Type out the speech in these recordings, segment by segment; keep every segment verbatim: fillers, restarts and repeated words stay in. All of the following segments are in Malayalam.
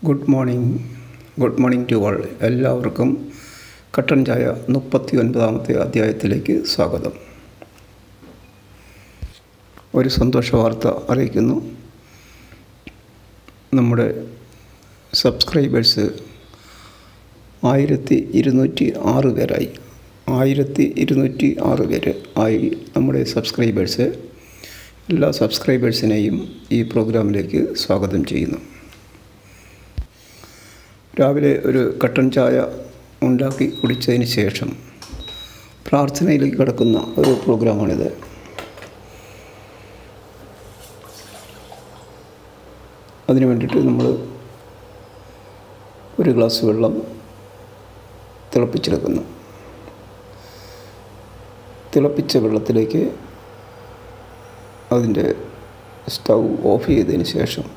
Good morning good morning to all. എല്ലാവർക്കും കട്ടൻ ചായ മുപ്പത്തി ഒൻപതാമത്തെ അധ്യായത്തിലേക്ക് സ്വാഗതം. ഒരു സന്തോഷ വാർത്ത അറിയിക്കുന്നു. നമ്മുടെ സബ്സ്ക്രൈബേഴ്സ് ആയിരത്തി ഇരുന്നൂറ്റി ആറ് പേരായി ആയിരത്തി ഇരുന്നൂറ്റി ആറ് പേര് ആയി നമ്മുടെ സബ്സ്ക്രൈബേഴ്സ്. എല്ലാ സബ്സ്ക്രൈബേഴ്സിനെയും ഈ പ്രോഗ്രാമിലേക്ക് സ്വാഗതം ചെയ്യുന്നു. രാവിലെ ഒരു കട്ടൻ ചായ ഉണ്ടാക്കി കുടിച്ചതിന് ശേഷം പ്രാർത്ഥനയിലേക്ക് കടക്കുന്ന ഒരു പ്രോഗ്രാമാണിത്. അതിനു വേണ്ടിയിട്ട് നമ്മൾ ഒരു ഗ്ലാസ് വെള്ളം തിളപ്പിച്ചെടുക്കുന്നു. തിളപ്പിച്ച വെള്ളത്തിലേക്ക് അതിൻ്റെ സ്റ്റൗ ഓഫ് ചെയ്തതിന് ശേഷം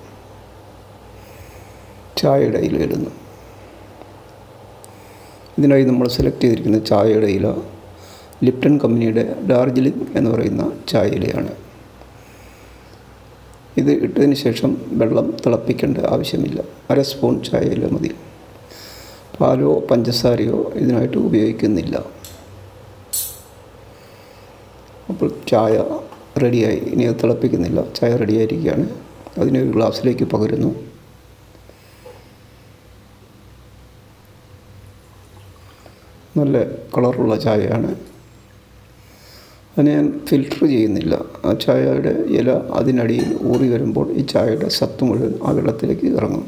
ചായയുടെ ഇല ഇടുന്നു. ഇതിനായി നമ്മൾ സെലക്ട് ചെയ്തിരിക്കുന്ന ചായയുടെ ഇല ലിപ്ടൺ കമ്പനിയുടെ ഡാർജിലിംഗ് എന്ന് പറയുന്ന ചായ ഇലയാണ്. ഇത് ഇട്ടതിന് ശേഷം വെള്ളം തിളപ്പിക്കേണ്ട ആവശ്യമില്ല. അര സ്പൂൺ ചായ ഇല മതി. പാലോ പഞ്ചസാരയോ ഇതിനായിട്ട് ഉപയോഗിക്കുന്നില്ല. അപ്പോൾ ചായ റെഡിയായി. ഇനി അത് തിളപ്പിക്കുന്നില്ല. ചായ റെഡിയായിരിക്കുകയാണ്. അതിനെ ഒരു ഗ്ലാസ്സിലേക്ക് പകരുന്നു. നല്ല കളറുള്ള ചായയാണ്. അതിനെ ഞാൻ ഫിൽറ്റർ ചെയ്യുന്നില്ല. ആ ചായയുടെ ഇല അതിനടിയിൽ ഊറി വരുമ്പോൾ ഈ ചായയുടെ സത്ത് മുഴുവൻ ആ വെള്ളത്തിലേക്ക് ഇറങ്ങും.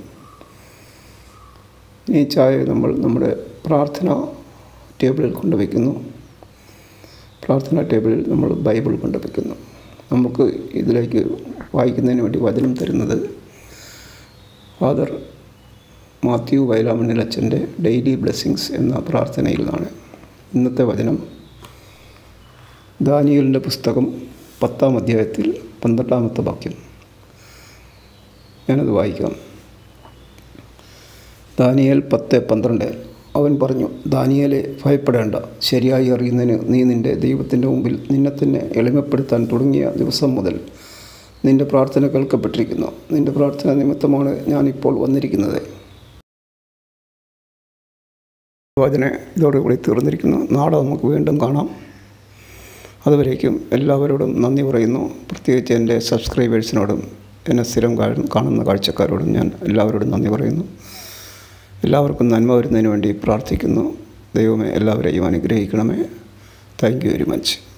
ഈ ചായ നമ്മൾ നമ്മുടെ പ്രാർത്ഥന ടേബിളിൽ കൊണ്ടുവയ്ക്കുന്നു. പ്രാർത്ഥന ടേബിളിൽ നമ്മൾ ബൈബിൾ കൊണ്ടുവയ്ക്കുന്നു. നമുക്ക് ഇതിലേക്ക് വായിക്കുന്നതിന് വേണ്ടി വചനം തരുന്നത് ഫാദർ മാത്യു വയലാമണ്ണിൽ അച്ഛൻ്റെ ഡെയിലി ബ്ലെസ്സിങ്സ് എന്ന പ്രാർത്ഥനയിൽ നിന്നാണ്. ഇന്നത്തെ വചനം ദാനിയേലിൻ്റെ പുസ്തകം പത്താം അധ്യായത്തിൽ പന്ത്രണ്ടാമത്തെ വാക്യം. ഞാനത് വായിക്കാം. ദാനിയേൽ പത്ത് പന്ത്രണ്ട്. അവൻ പറഞ്ഞു, ദാനിയേലെ, ഭയപ്പെടേണ്ട. ശരിയായി അറിയുന്നതിന് നീ നിൻ്റെ ദൈവത്തിൻ്റെ മുമ്പിൽ നിന്നെ തന്നെ എളിമപ്പെടുത്താൻ തുടങ്ങിയ ദിവസം മുതൽ നിൻ്റെ പ്രാർത്ഥന കേൾക്കപ്പെട്ടിരിക്കുന്നു. നിൻ്റെ പ്രാർത്ഥന നിമിത്തമാണ് ഞാനിപ്പോൾ വന്നിരിക്കുന്നത്. വചന ഇതോടുകൂടി തീർന്നിരിക്കുന്നു. നാളെ നമുക്ക് വീണ്ടും കാണാം. അതുവരേക്കും എല്ലാവരോടും നന്ദി പറയുന്നു. പ്രത്യേകിച്ച് എൻ്റെ സബ്സ്ക്രൈബേഴ്സിനോടും എന്നെ സ്ഥിരം കാണുന്ന കാഴ്ചക്കാരോടും ഞാൻ എല്ലാവരോടും നന്ദി പറയുന്നു. എല്ലാവർക്കും നന്മ വരുന്നതിന് വേണ്ടി പ്രാർത്ഥിക്കുന്നു. ദൈവമേ എല്ലാവരെയും അനുഗ്രഹിക്കണമേ. Thank you very much.